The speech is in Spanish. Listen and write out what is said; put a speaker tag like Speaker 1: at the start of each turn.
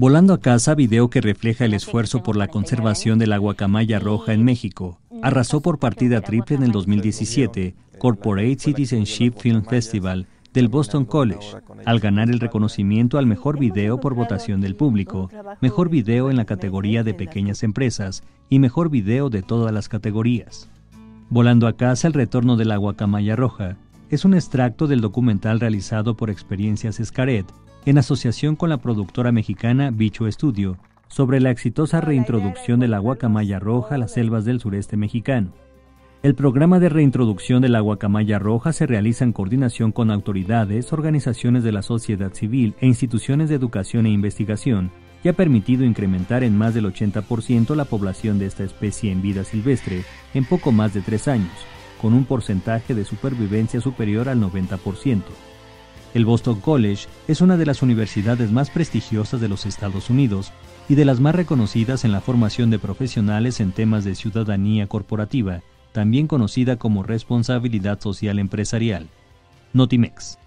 Speaker 1: Volando a casa, video que refleja el esfuerzo por la conservación de la guacamaya roja en México. Arrasó por partida triple en el 2017 Corporate Citizenship Film Festival del Boston College, al ganar el reconocimiento al mejor video por votación del público, mejor video en la categoría de pequeñas empresas y mejor video de todas las categorías. Volando a casa, el retorno de la guacamaya roja es un extracto del documental realizado por Experiencias Xcaret en asociación con la productora mexicana Bicho Studio, sobre la exitosa reintroducción de la guacamaya roja a las selvas del sureste mexicano. El programa de reintroducción de la guacamaya roja se realiza en coordinación con autoridades, organizaciones de la sociedad civil e instituciones de educación e investigación, y ha permitido incrementar en más del 80% la población de esta especie en vida silvestre en poco más de 3 años, con un porcentaje de supervivencia superior al 90%. El Boston College es una de las universidades más prestigiosas de los Estados Unidos y de las más reconocidas en la formación de profesionales en temas de ciudadanía corporativa, también conocida como responsabilidad social empresarial. Notimex.